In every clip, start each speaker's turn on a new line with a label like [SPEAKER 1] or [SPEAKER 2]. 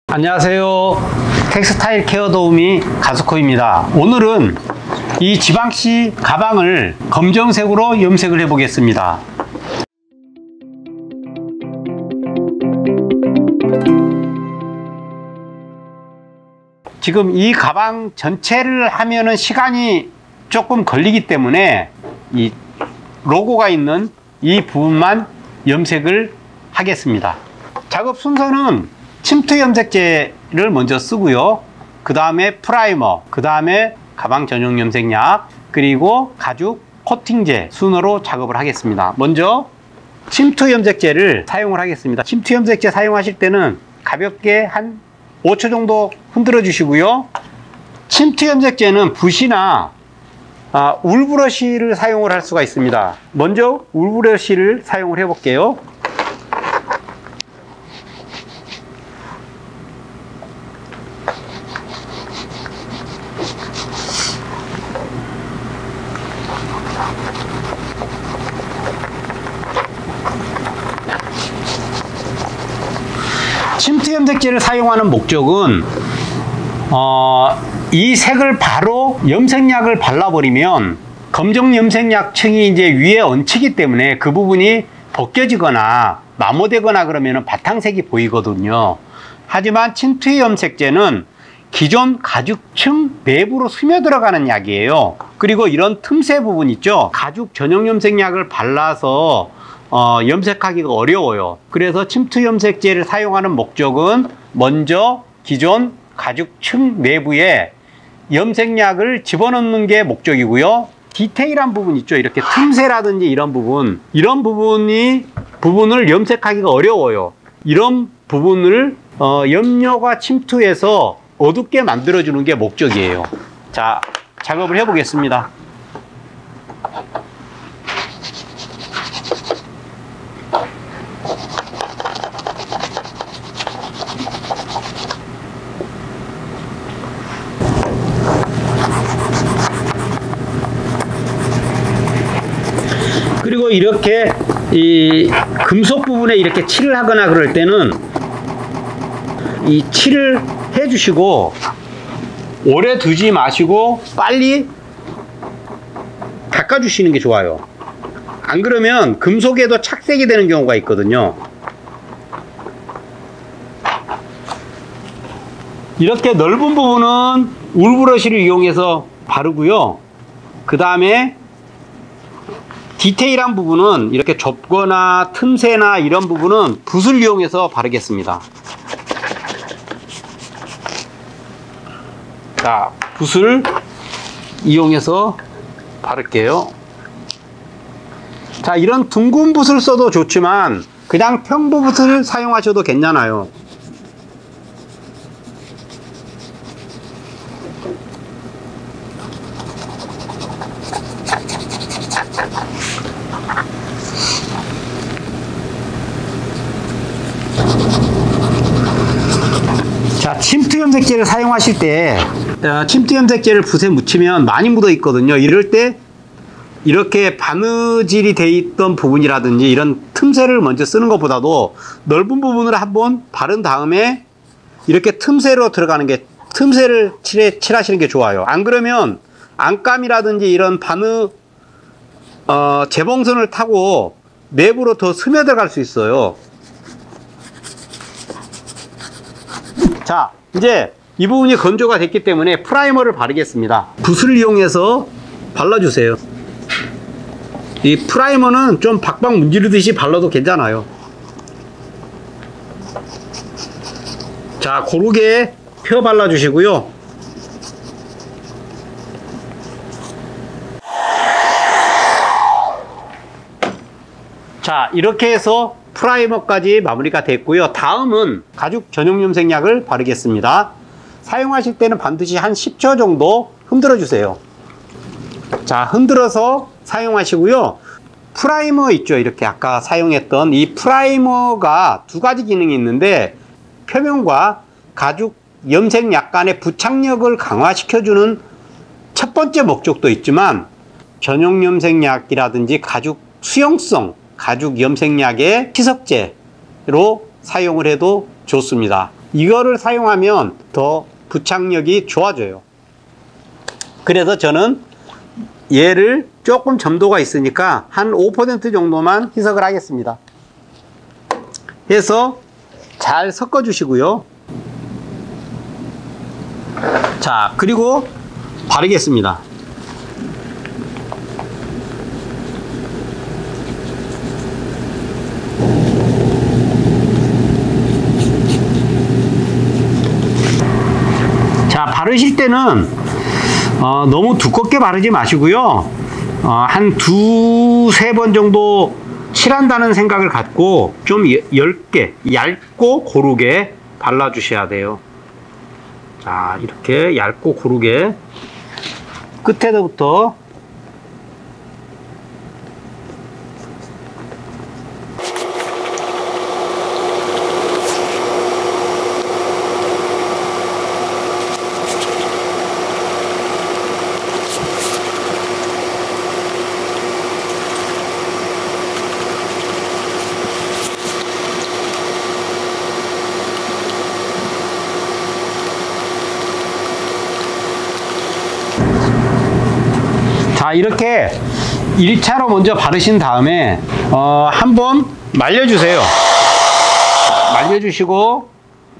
[SPEAKER 1] 안녕하세요. 텍스타일 케어 도우미 가스코입니다. 오늘은 이 지방시 가방을 검정색으로 염색을 해 보겠습니다. 지금 이 가방 전체를 하면은 시간이 조금 걸리기 때문에 이 로고가 있는 이 부분만 염색을 하겠습니다. 작업 순서는 침투 염색제를 먼저 쓰고요. 그 다음에 프라이머, 그 다음에 가방 전용 염색약, 그리고 가죽 코팅제 순으로 작업을 하겠습니다. 먼저 침투 염색제를 사용을 하겠습니다. 침투 염색제 사용하실 때는 가볍게 한 5초 정도 흔들어 주시고요. 침투 염색제는 붓이나 울브러쉬를 사용을 할 수가 있습니다. 먼저 울브러쉬를 사용을 해 볼게요. 침투 염색제를 사용하는 목적은 이 색을 바로 염색약을 발라버리면 검정 염색약층이 이제 위에 얹히기 때문에 그 부분이 벗겨지거나 마모되거나 그러면 바탕색이 보이거든요. 하지만 침투 염색제는 기존 가죽층 내부로 스며들어가는 약이에요. 그리고 이런 틈새 부분 있죠. 가죽 전용 염색약을 발라서 염색하기가 어려워요. 그래서 침투 염색제를 사용하는 목적은 먼저 기존 가죽층 내부에 염색약을 집어넣는 게 목적이고요. 디테일한 부분 있죠. 이렇게 틈새라든지 이런 부분을 염색하기가 어려워요. 이런 부분을 염료가 침투해서 어둡게 만들어주는 게 목적이에요. 자, 작업을 해 보겠습니다. 그리고 이렇게 이 금속 부분에 이렇게 칠을 하거나 그럴 때는 이 칠을 해 주시고 오래 두지 마시고 빨리 닦아 주시는 게 좋아요. 안 그러면 금속에도 착색이 되는 경우가 있거든요. 이렇게 넓은 부분은 울브러쉬를 이용해서 바르고요. 그 다음에 디테일한 부분은 이렇게 좁거나 틈새나 이런 부분은 붓을 이용해서 바르겠습니다. 자, 붓을 이용해서 바를게요. 자, 이런 둥근 붓을 써도 좋지만 그냥 평부 붓을 사용하셔도 괜찮아요. 자, 침투 염색제를 사용하실 때 침투 염색제를 붓에 묻히면 많이 묻어 있거든요. 이럴 때 이렇게 바느질이 돼 있던 부분이라든지 이런 틈새를 먼저 쓰는 것보다도 넓은 부분을 한번 바른 다음에 이렇게 틈새로 들어가는 게 틈새를 칠하시는 게 좋아요. 안 그러면 안감이라든지 이런 재봉선을 타고 내부로 더 스며들어갈 수 있어요. 자, 이제 이 부분이 건조가 됐기 때문에 프라이머를 바르겠습니다. 붓을 이용해서 발라주세요. 이 프라이머는 좀 박박 문지르듯이 발라도 괜찮아요. 자, 고르게 펴 발라주시고요. 자, 이렇게 해서 프라이머까지 마무리가 됐고요. 다음은 가죽 전용 염색약을 바르겠습니다. 사용하실 때는 반드시 한 10초 정도 흔들어 주세요. 자, 흔들어서 사용하시고요. 프라이머 있죠. 이렇게 아까 사용했던 이 프라이머가 두 가지 기능이 있는데 표면과 가죽 염색약 간의 부착력을 강화시켜주는 첫 번째 목적도 있지만 전용 염색약이라든지 가죽 수용성 가죽 염색약의 희석제로 사용을 해도 좋습니다. 이거를 사용하면 더 부착력이 좋아져요. 그래서 저는 얘를 조금 점도가 있으니까 한 5% 정도만 희석을 하겠습니다. 해서 잘 섞어 주시고요. 자, 그리고 바르겠습니다. 자, 바르실 때는 너무 두껍게 바르지 마시고요. 한 두세 번 정도 칠한다는 생각을 갖고 좀 얇게, 얇고 고르게 발라주셔야 돼요. 자, 이렇게 얇고 고르게 끝에서부터 자, 이렇게 1차로 먼저 바르신 다음에 한번 말려주세요. 말려주시고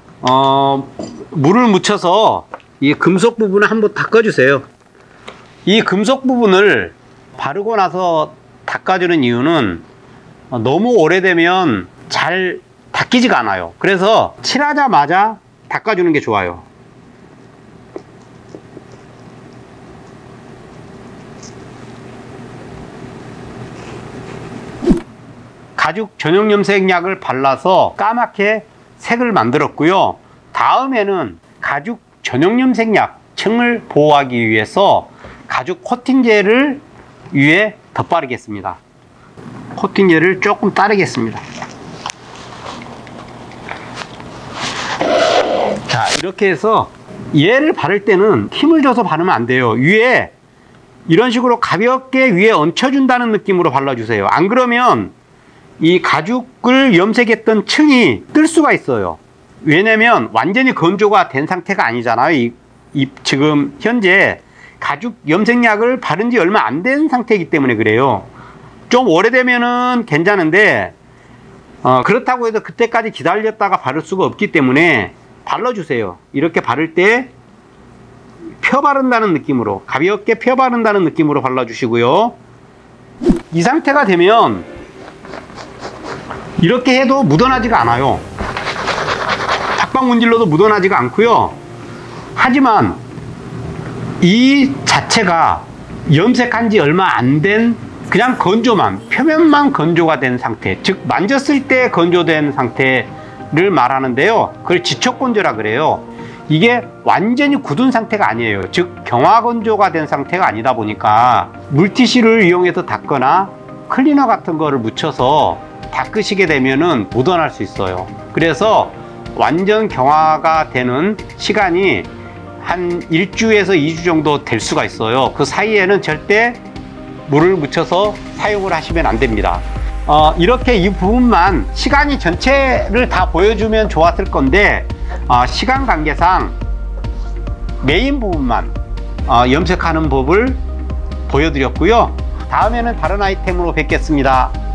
[SPEAKER 1] 물을 묻혀서 이 금속 부분을 한번 닦아주세요. 이 금속 부분을 바르고 나서 닦아주는 이유는 너무 오래되면 잘 닦이지가 않아요. 그래서 칠하자마자 닦아주는 게 좋아요. 가죽 전용 염색약을 발라서 까맣게 색을 만들었고요. 다음에는 가죽 전용 염색약 층을 보호하기 위해서 가죽 코팅제를 위에 덧바르겠습니다. 코팅제를 조금 따르겠습니다. 자, 이렇게 해서 얘를 바를 때는 힘을 줘서 바르면 안 돼요. 위에 이런 식으로 가볍게 위에 얹혀준다는 느낌으로 발라주세요. 안 그러면 이 가죽을 염색했던 층이 뜰 수가 있어요. 왜냐면 완전히 건조가 된 상태가 아니잖아요. 지금 현재 가죽 염색약을 바른 지 얼마 안 된 상태이기 때문에 그래요. 좀 오래되면은 괜찮은데 그렇다고 해서 그때까지 기다렸다가 바를 수가 없기 때문에 발라주세요. 이렇게 바를 때 펴 바른다는 느낌으로, 가볍게 펴 바른다는 느낌으로 발라주시고요. 이 상태가 되면 이렇게 해도 묻어나지가 않아요. 탁방 문질러도 묻어나지가 않고요. 하지만 이 자체가 염색한 지 얼마 안 된 그냥 건조만, 표면만 건조가 된 상태, 즉 만졌을 때 건조된 상태를 말하는데요. 그걸 지촉건조라 그래요. 이게 완전히 굳은 상태가 아니에요. 즉 경화건조가 된 상태가 아니다 보니까 물티슈를 이용해서 닦거나 클리너 같은 거를 묻혀서 닦으시게 되면은 묻어날 수 있어요. 그래서 완전 경화가 되는 시간이 한 1주에서 2주 정도 될 수가 있어요. 그 사이에는 절대 물을 묻혀서 사용을 하시면 안 됩니다. 이렇게 이 부분만 시간이 전체를 다 보여주면 좋았을 건데 시간 관계상 메인 부분만 염색하는 법을 보여드렸고요. 다음에는 다른 아이템으로 뵙겠습니다.